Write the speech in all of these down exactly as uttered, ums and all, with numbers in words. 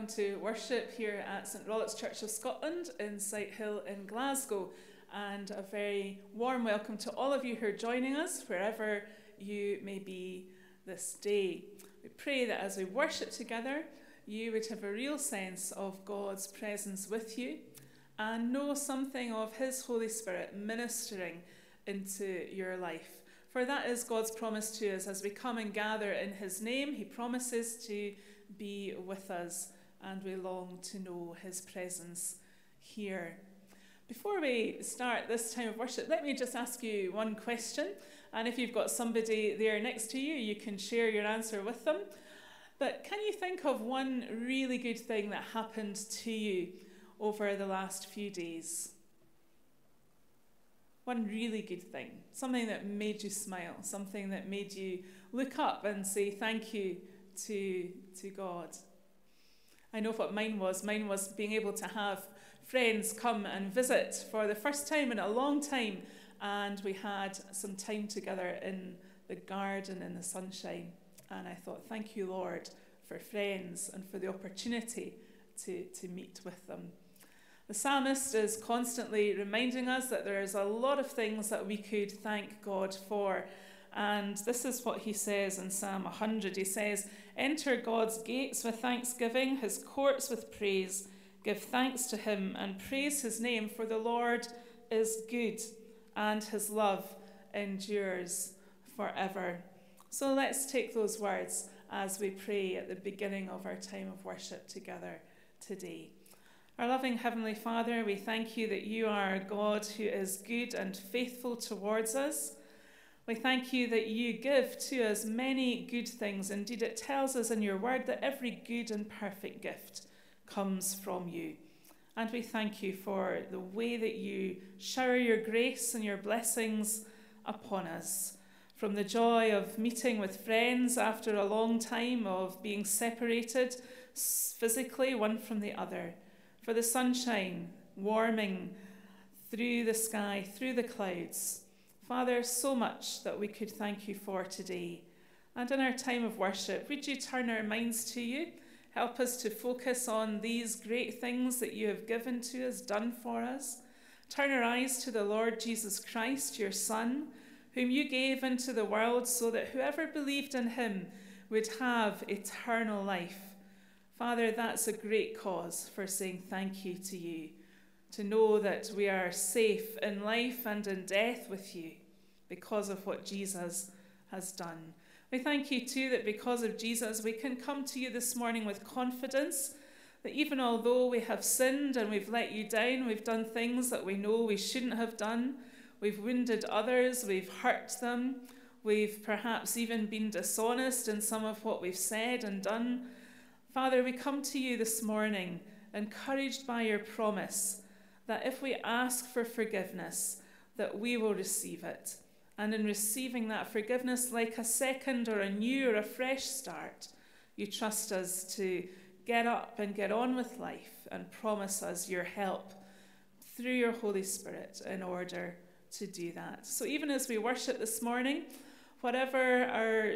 to worship here at St Rollott's Church of Scotland in Sighthill in Glasgow, and a very warm welcome to all of you who are joining us wherever you may be this day. We pray that as we worship together, you would have a real sense of God's presence with you and know something of His Holy Spirit ministering into your life. For that is God's promise to us as we come and gather in His name. He promises to be with us, and we long to know His presence here. Before we start this time of worship, let me just ask you one question. And if you've got somebody there next to you, you can share your answer with them. But can you think of one really good thing that happened to you over the last few days? One really good thing, something that made you smile, something that made you look up and say thank you to, to God. I know what mine was. Mine was being able to have friends come and visit for the first time in a long time, and we had some time together in the garden in the sunshine. And I thought, thank you, Lord, for friends and for the opportunity to, to meet with them. The psalmist is constantly reminding us that there is a lot of things that we could thank God for. And this is what he says in Psalm one hundred. He says, "Enter God's gates with thanksgiving, his courts with praise. Give thanks to him and praise his name, for the Lord is good, and his love endures forever." So let's take those words as we pray at the beginning of our time of worship together today. Our loving Heavenly Father, we thank you that you are a God who is good and faithful towards us. We thank you that you give to us many good things. Indeed, it tells us in your word that every good and perfect gift comes from you. And we thank you for the way that you shower your grace and your blessings upon us. From the joy of meeting with friends after a long time of being separated physically one from the other, for the sunshine warming through the sky, through the clouds. Father, so much that we could thank you for today. And in our time of worship, would you turn our minds to you? Help us to focus on these great things that you have given to us, done for us. Turn our eyes to the Lord Jesus Christ, your Son, whom you gave into the world so that whoever believed in him would have eternal life. Father, that's a great cause for saying thank you to you, to know that we are safe in life and in death with you because of what Jesus has done. We thank you too that because of Jesus we can come to you this morning with confidence that even although we have sinned and we've let you down, we've done things that we know we shouldn't have done, we've wounded others, we've hurt them, we've perhaps even been dishonest in some of what we've said and done. Father, we come to you this morning encouraged by your promise that if we ask for forgiveness, that we will receive it. And in receiving that forgiveness, like a second or a new or a fresh start, you trust us to get up and get on with life and promise us your help through your Holy Spirit in order to do that. So even as we worship this morning, whatever our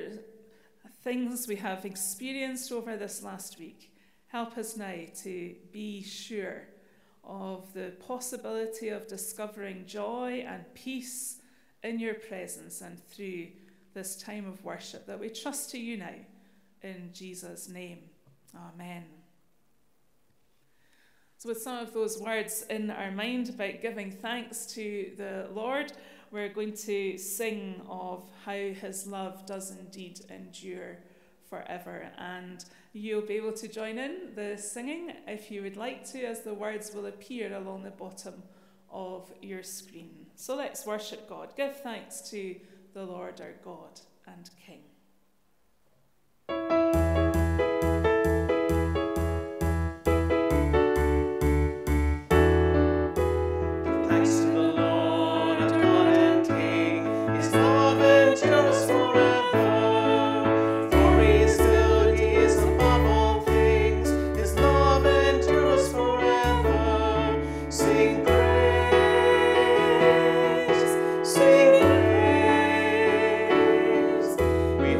things we have experienced over this last week, help us now to be sure of the possibility of discovering joy and peace in your presence and through this time of worship that we trust to you now in Jesus' name. Amen. So with some of those words in our mind about giving thanks to the Lord, we're going to sing of how his love does indeed endure forever. And you'll be able to join in the singing if you would like to, as the words will appear along the bottom of your screen. So let's worship God. Give thanks to the Lord our God and King. We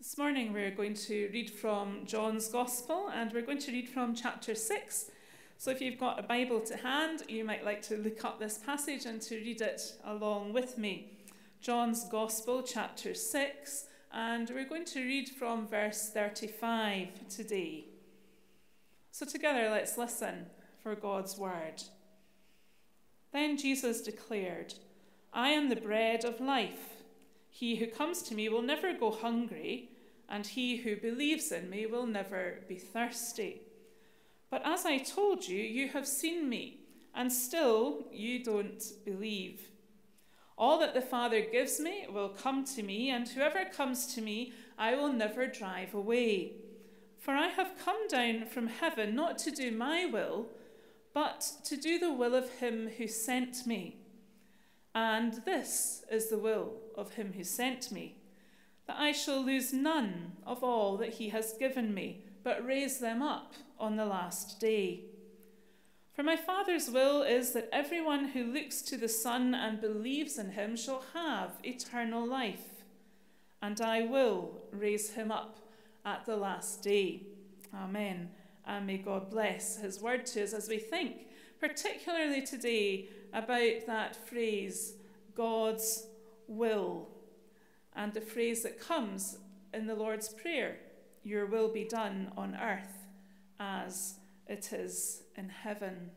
This morning we're going to read from John's Gospel, and we're going to read from chapter six. So if you've got a Bible to hand, you might like to look up this passage and to read it along with me. John's Gospel, chapter six, and we're going to read from verse thirty-five today. So together let's listen for God's word. Then Jesus declared, "I am the bread of life. He who comes to me will never go hungry, and he who believes in me will never be thirsty. But as I told you, you have seen me, and still you don't believe. All that the Father gives me will come to me, and whoever comes to me I will never drive away. For I have come down from heaven not to do my will, but to do the will of him who sent me. And this is the will of him who sent me, that I shall lose none of all that he has given me, but raise them up on the last day. For my Father's will is that everyone who looks to the Son and believes in him shall have eternal life, and I will raise him up at the last day." Amen. And may God bless his word to us as we think, particularly today, about that phrase, God's will, and the phrase that comes in the Lord's Prayer, "Your will be done on earth as it is in heaven."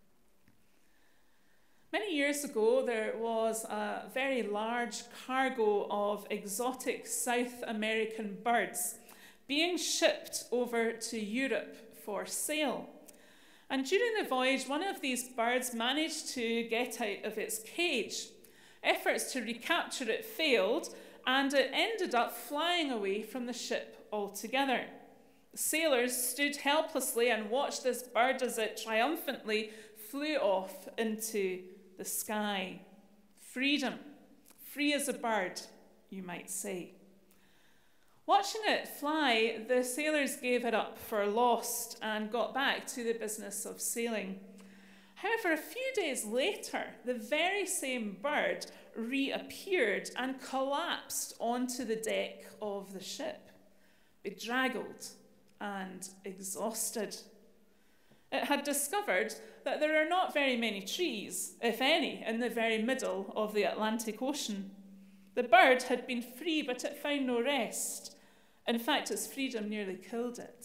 Many years ago, there was a very large cargo of exotic South American birds being shipped over to Europe for sale. And during the voyage, one of these birds managed to get out of its cage. Efforts to recapture it failed, and it ended up flying away from the ship altogether. The sailors stood helplessly and watched this bird as it triumphantly flew off into the sky. Freedom, free as a bird, you might say. Watching it fly, the sailors gave it up for lost and got back to the business of sailing. However, a few days later, the very same bird reappeared and collapsed onto the deck of the ship, bedraggled and exhausted. It had discovered that there are not very many trees, if any, in the very middle of the Atlantic Ocean. The bird had been free, but it found no rest. In fact, its freedom nearly killed it.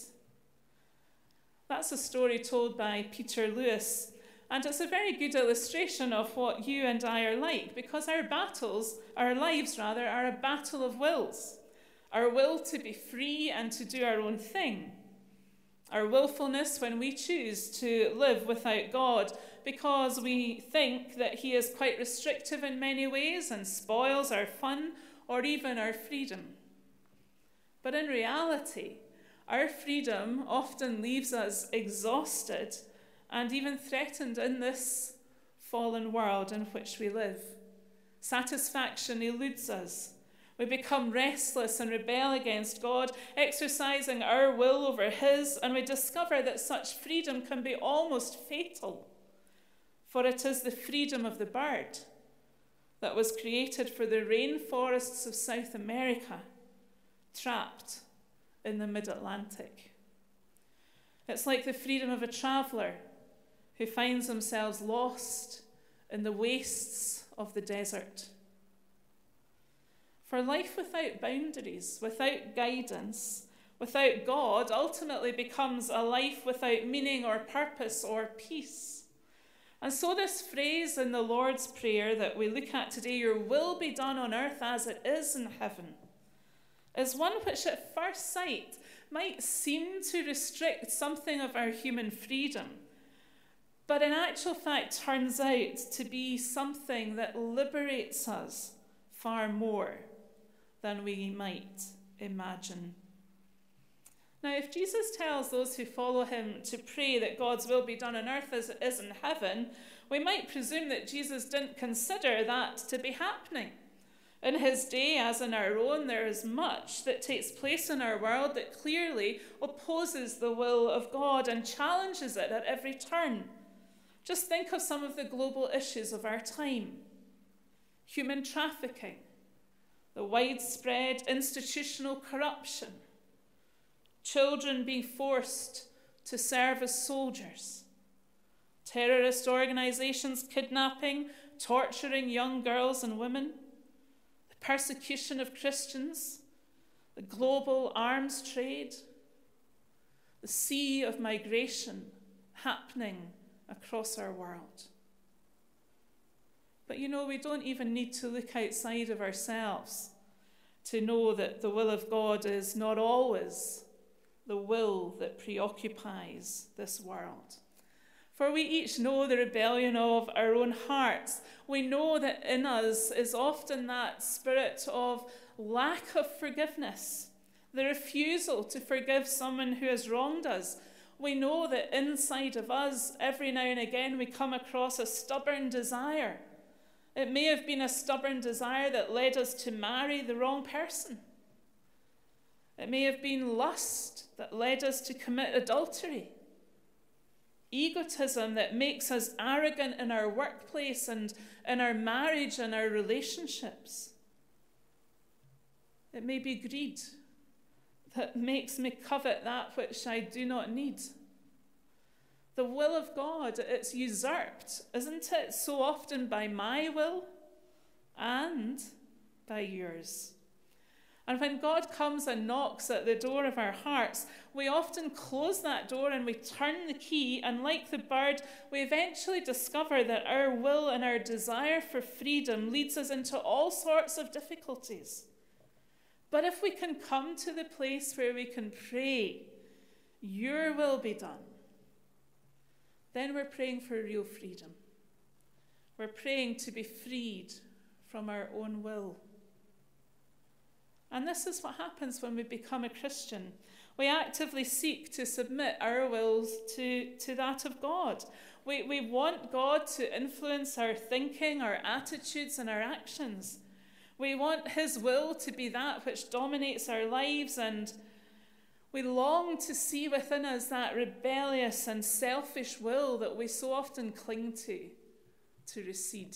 That's a story told by Peter Lewis, and it's a very good illustration of what you and I are like, because our battles, our lives rather, are a battle of wills. Our will to be free and to do our own thing. Our willfulness when we choose to live without God because we think that he is quite restrictive in many ways and spoils our fun or even our freedom. But in reality, our freedom often leaves us exhausted and even threatened in this fallen world in which we live. Satisfaction eludes us. We become restless and rebel against God, exercising our will over his, and we discover that such freedom can be almost fatal. For it is the freedom of the bird that was created for the rainforests of South America, trapped in the mid-Atlantic. It's like the freedom of a traveller who finds themselves lost in the wastes of the desert. For life without boundaries, without guidance, without God, ultimately becomes a life without meaning or purpose or peace. And so this phrase in the Lord's Prayer that we look at today, "Your will be done on earth as it is in heaven," is one which at first sight might seem to restrict something of our human freedom, but in actual fact turns out to be something that liberates us far more than we might imagine. Now, if Jesus tells those who follow him to pray that God's will be done on earth as it is in heaven, we might presume that Jesus didn't consider that to be happening. In his day, as in our own, there is much that takes place in our world that clearly opposes the will of God and challenges it at every turn. Just think of some of the global issues of our time. Human trafficking, the widespread institutional corruption, children being forced to serve as soldiers, terrorist organizations kidnapping, torturing young girls and women, the persecution of Christians, the global arms trade, the sea of migration happening across our world. But you know, we don't even need to look outside of ourselves to know that the will of God is not always the will that preoccupies this world. For we each know the rebellion of our own hearts. We know that in us is often that spirit of lack of forgiveness, the refusal to forgive someone who has wronged us. We know that inside of us, every now and again, we come across a stubborn desire. It may have been a stubborn desire that led us to marry the wrong person. It may have been lust that led us to commit adultery. Egotism that makes us arrogant in our workplace and in our marriage and our relationships. It may be greed that makes me covet that which I do not need. The will of God, it's usurped, isn't it, so often by my will and by yours. And when God comes and knocks at the door of our hearts, we often close that door and we turn the key, and like the bird, we eventually discover that our will and our desire for freedom leads us into all sorts of difficulties. But if we can come to the place where we can pray, your will be done, then we're praying for real freedom. We're praying to be freed from our own will. And this is what happens when we become a Christian. We actively seek to submit our wills to, to that of God. We, we want God to influence our thinking, our attitudes, and our actions. We want his will to be that which dominates our lives, and we long to see within us that rebellious and selfish will that we so often cling to, to recede.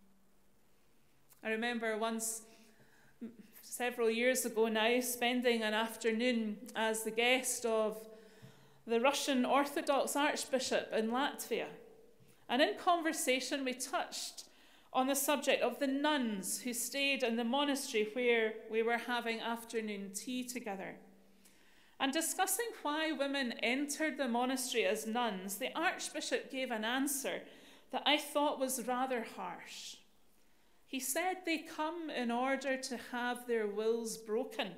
I remember once, several years ago now, spending an afternoon as the guest of the Russian Orthodox Archbishop in Latvia. And in conversation, we touched on the subject of the nuns who stayed in the monastery where we were having afternoon tea together. And discussing why women entered the monastery as nuns, the Archbishop gave an answer that I thought was rather harsh. He said they come in order to have their wills broken.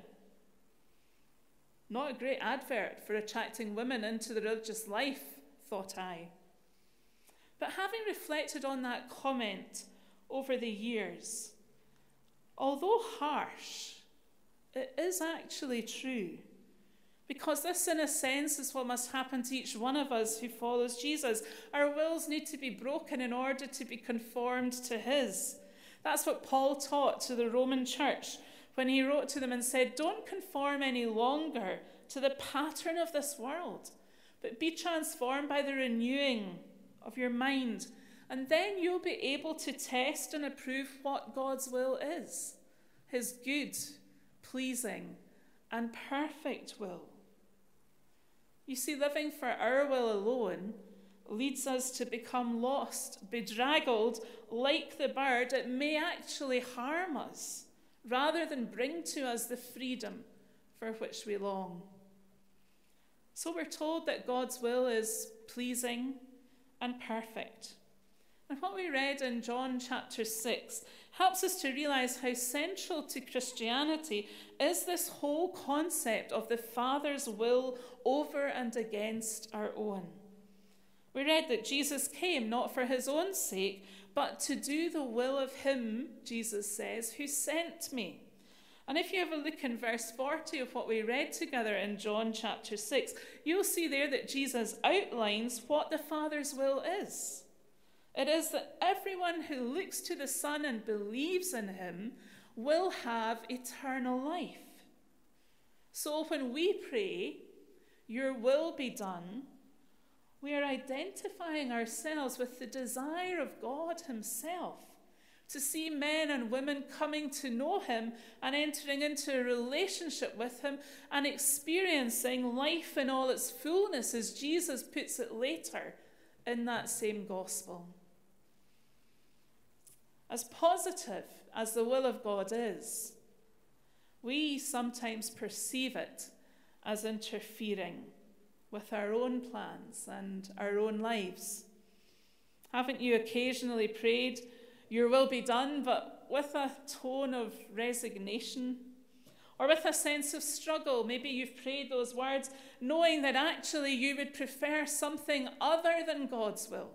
Not a great advert for attracting women into the religious life, thought I. But having reflected on that comment over the years, although harsh, it is actually true. Because this, in a sense, is what must happen to each one of us who follows Jesus. Our wills need to be broken in order to be conformed to his. That's what Paul taught to the Roman church when he wrote to them and said, don't conform any longer to the pattern of this world, but be transformed by the renewing of your mind. And then you'll be able to test and approve what God's will is, his good, pleasing, and perfect will. You see, living for our will alone leads us to become lost, bedraggled, like the bird. It may actually harm us, rather than bring to us the freedom for which we long. So we're told that God's will is pleasing and perfect. And what we read in John chapter six helps us to realize how central to Christianity is this whole concept of the Father's will over and against our own. We read that Jesus came not for his own sake, but to do the will of him, Jesus says, who sent me. And if you have a look in verse forty of what we read together in John chapter six, you'll see there that Jesus outlines what the Father's will is. It is that everyone who looks to the Son and believes in him will have eternal life. So when we pray, your will be done, we are identifying ourselves with the desire of God himself, to see men and women coming to know him and entering into a relationship with him and experiencing life in all its fullness, as Jesus puts it later in that same gospel. As positive as the will of God is, we sometimes perceive it as interfering with our own plans and our own lives. Haven't you occasionally prayed, "Your will be done," but with a tone of resignation or with a sense of struggle? Maybe you've prayed those words knowing that actually you would prefer something other than God's will.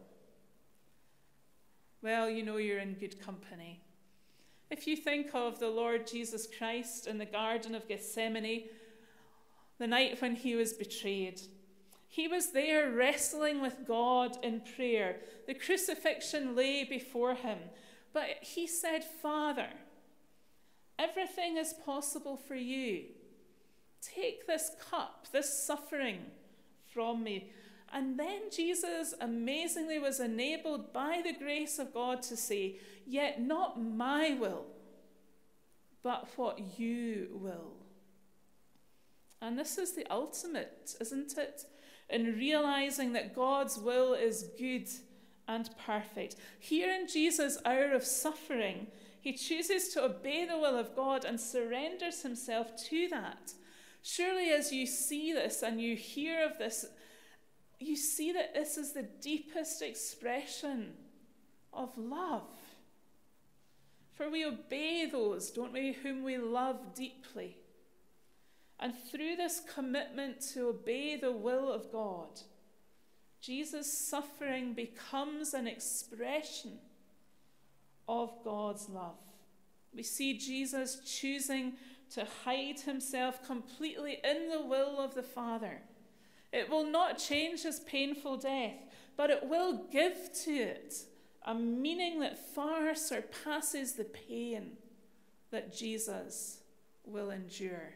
Well, you know you're in good company. If you think of the Lord Jesus Christ in the Garden of Gethsemane, the night when he was betrayed, he was there wrestling with God in prayer. The crucifixion lay before him, but he said, "Father, everything is possible for you. Take this cup, this suffering from me." And then Jesus amazingly was enabled by the grace of God to say, "Yet not my will, but what you will." And this is the ultimate, isn't it? In realizing that God's will is good and perfect. Here in Jesus' hour of suffering, he chooses to obey the will of God and surrenders himself to that. Surely as you see this and you hear of this, you see that this is the deepest expression of love. For we obey those, don't we, whom we love deeply. And through this commitment to obey the will of God, Jesus' suffering becomes an expression of God's love. We see Jesus choosing to hide himself completely in the will of the Father. It will not change his painful death, but it will give to it a meaning that far surpasses the pain that Jesus will endure.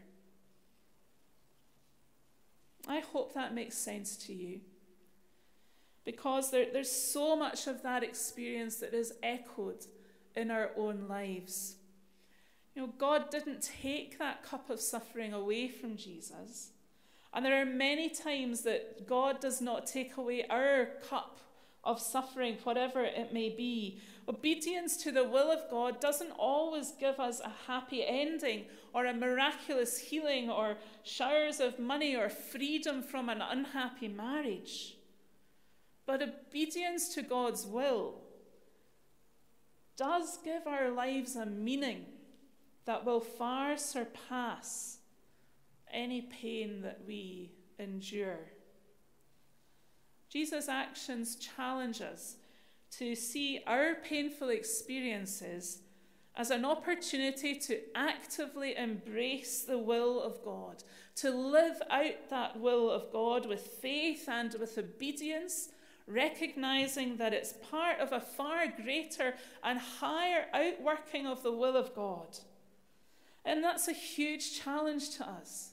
I hope that makes sense to you, because there, there's so much of that experience that is echoed in our own lives. You know, God didn't take that cup of suffering away from Jesus. And there are many times that God does not take away our cup of suffering, whatever it may be. Obedience to the will of God doesn't always give us a happy ending or a miraculous healing or showers of money or freedom from an unhappy marriage. But obedience to God's will does give our lives a meaning that will far surpass any pain that we endure. Jesus' actions challenge us to see our painful experiences as an opportunity to actively embrace the will of God, to live out that will of God with faith and with obedience, recognizing that it's part of a far greater and higher outworking of the will of God. And that's a huge challenge to us.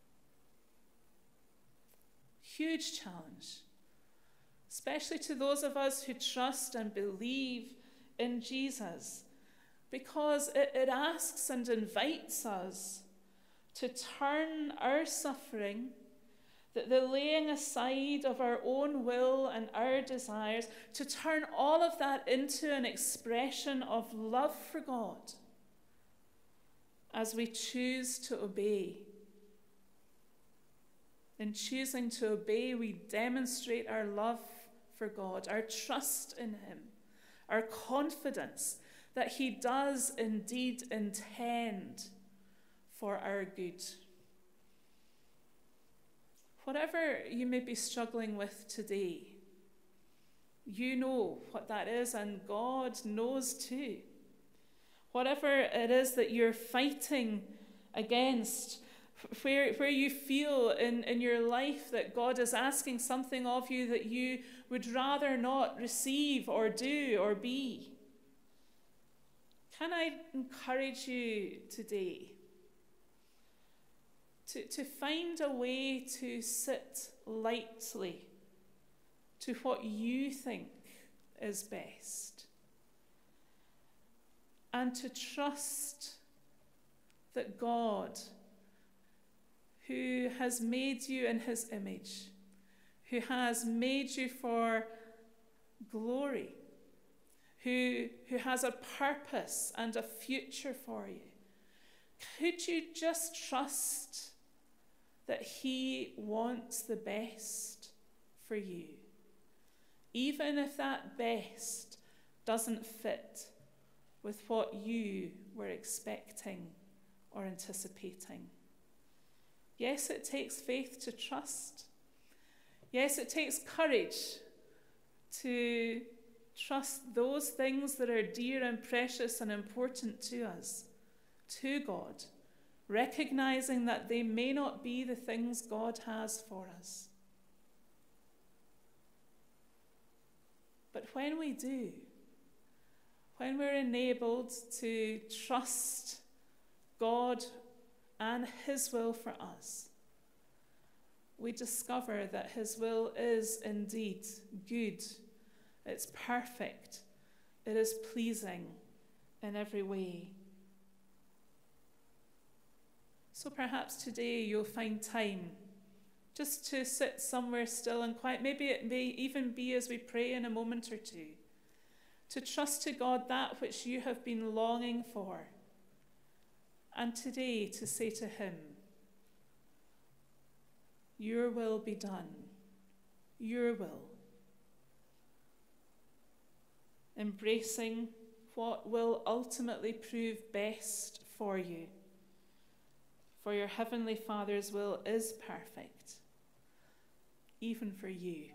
Huge challenge. Especially to those of us who trust and believe in Jesus, because it, it asks and invites us to turn our suffering, that the laying aside of our own will and our desires, to turn all of that into an expression of love for God as we choose to obey. In choosing to obey, we demonstrate our love for God, our trust in him, our confidence that he does indeed intend for our good. Whatever you may be struggling with today, you know what that is, and God knows too. Whatever it is that you're fighting against, where, where you feel in, in your life that God is asking something of you that you would rather not receive or do or be, can I encourage you today to, to find a way to sit lightly to what you think is best? and to trust that God, who has made you in his image, who has made you for glory, who, who has a purpose and a future for you, could you just trust that he wants the best for you, even if that best doesn't fit with what you were expecting or anticipating? Yes, it takes faith to trust. Yes, it takes courage to trust those things that are dear and precious and important to us, to God, recognizing that they may not be the things God has for us. But when we do, when we're enabled to trust God and his will for us, we discover that his will is indeed good, it's perfect, it is pleasing in every way. So perhaps today you'll find time just to sit somewhere still and quiet. Maybe it may even be as we pray in a moment or two, to trust to God that which you have been longing for, and today to say to him, your will be done, your will. Embracing what will ultimately prove best for you. For your heavenly Father's will is perfect, even for you.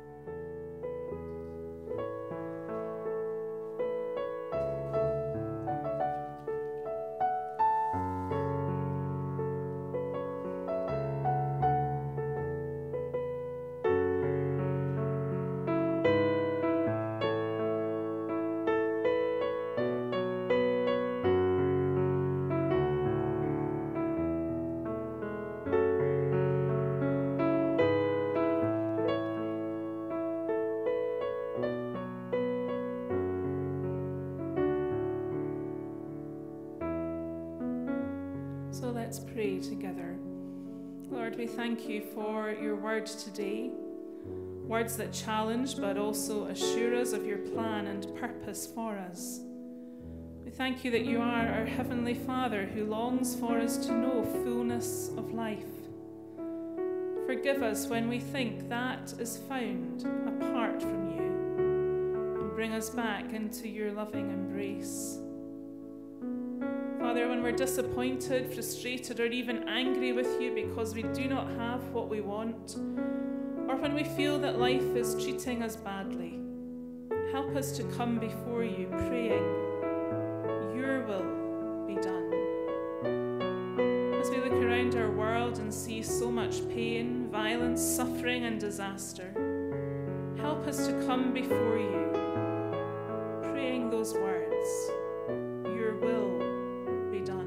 So let's pray together. Lord, we thank you for your word today, words that challenge but also assure us of your plan and purpose for us. We thank you that you are our Heavenly Father who longs for us to know fullness of life. Forgive us when we think that is found apart from you, and bring us back into your loving embrace. Father, when we're disappointed, frustrated, or even angry with you because we do not have what we want, or when we feel that life is treating us badly, help us to come before you praying, your will be done. As we look around our world and see so much pain, violence, suffering, and disaster, help us to come before you, praying those words, your will be done.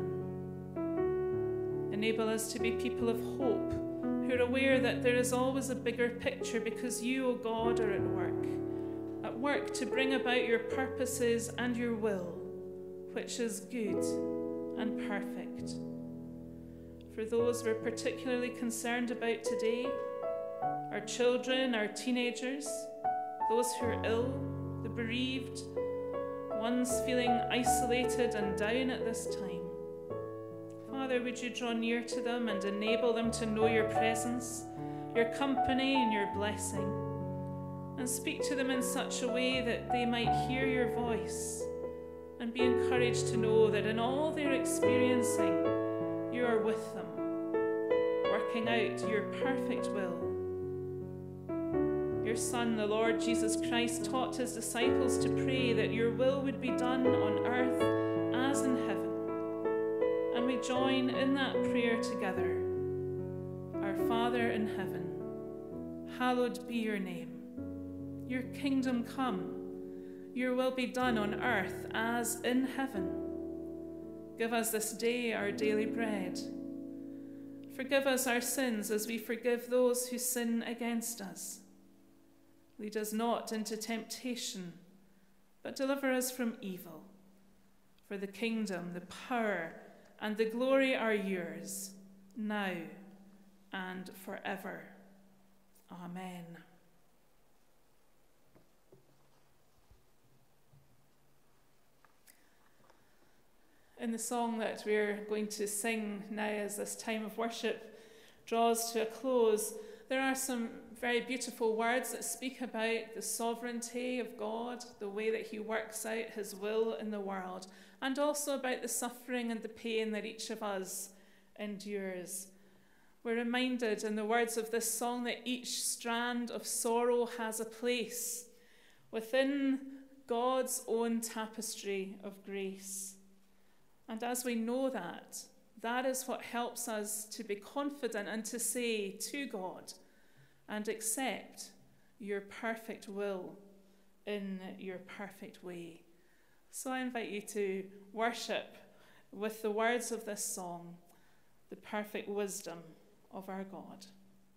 Enable us to be people of hope, who are aware that there is always a bigger picture because you, O God, are at work, at work to bring about your purposes and your will, which is good and perfect. For those we're particularly concerned about today, our children, our teenagers, those who are ill, the bereaved, ones feeling isolated and down at this time. Father, would you draw near to them and enable them to know your presence, your company, and your blessing, and speak to them in such a way that they might hear your voice and be encouraged to know that in all they're experiencing, you are with them, working out your perfect will. Your Son, the Lord Jesus Christ, taught his disciples to pray that your will would be done on earth as in heaven. And we join in that prayer together. Our Father in heaven, hallowed be your name. Your kingdom come. Your will be done on earth as in heaven. Give us this day our daily bread. Forgive us our sins as we forgive those who sin against us. Lead us not into temptation, but deliver us from evil. For the kingdom, the power, and the glory are yours, now and forever. Amen. In the song that we're going to sing now as this time of worship draws to a close, there are some very beautiful words that speak about the sovereignty of God, the way that he works out his will in the world, and also about the suffering and the pain that each of us endures. We're reminded in the words of this song that each strand of sorrow has a place within God's own tapestry of grace. And as we know that, that is what helps us to be confident and to say to God and accept your perfect will in your perfect way. So I invite you to worship with the words of this song, the perfect wisdom of our God.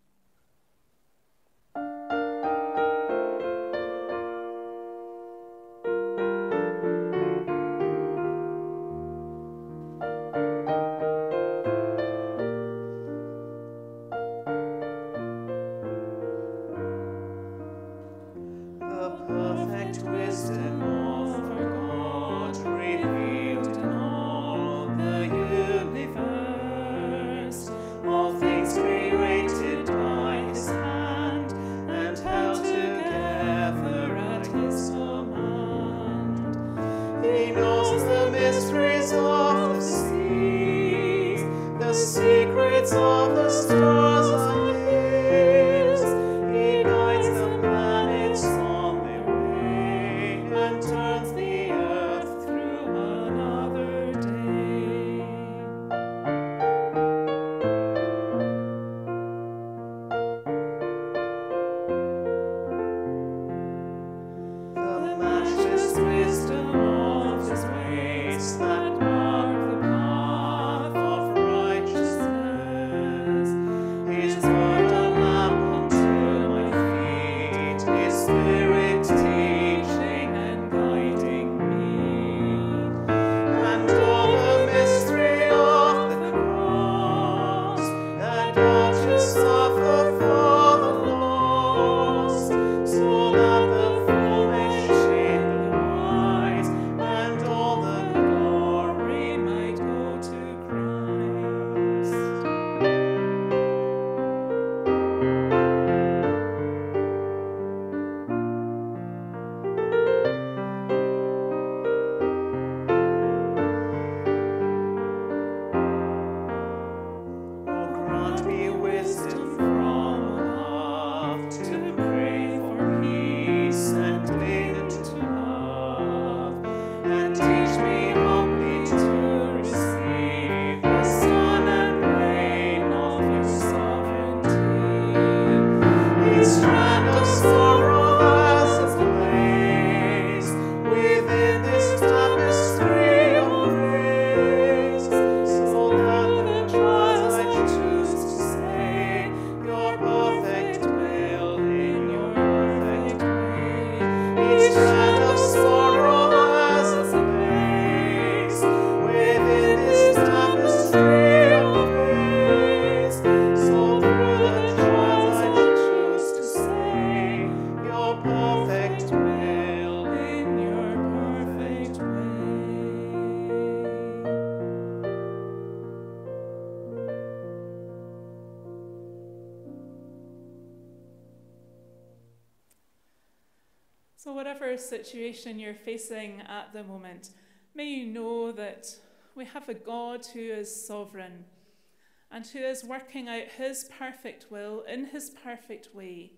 So whatever situation you're facing at the moment, may you know that we have a God who is sovereign and who is working out his perfect will in his perfect way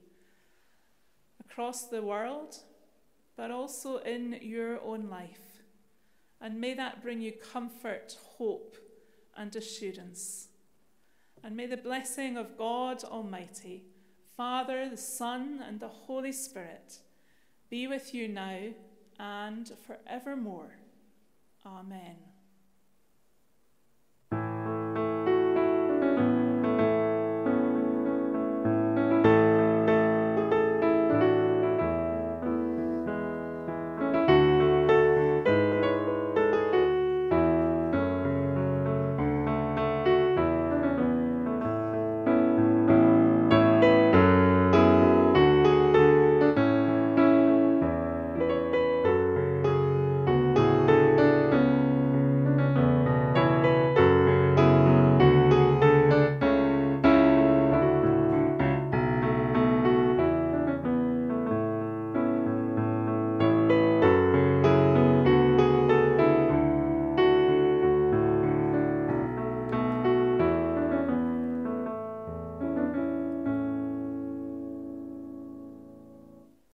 across the world, but also in your own life. And may that bring you comfort, hope, and assurance. And may the blessing of God Almighty, Father, the Son, and the Holy Spirit be with you now and forevermore. Amen.